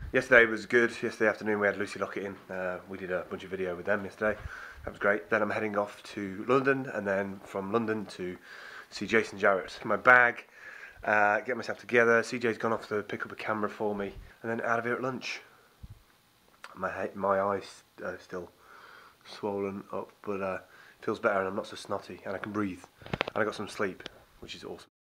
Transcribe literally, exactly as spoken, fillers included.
Yesterday was good. Yesterday afternoon we had Lucy Lockett in. Uh, we did a bunch of video with them yesterday. That was great. Then I'm heading off to London, and then from London to see Jason Jarrett. My bag, uh, get myself together. C J's gone off to pick up a camera for me, and then out of here at lunch. My my eyes are still swollen up, but uh, feels better, and I'm not so snotty, and I can breathe, and I got some sleep, which is awesome.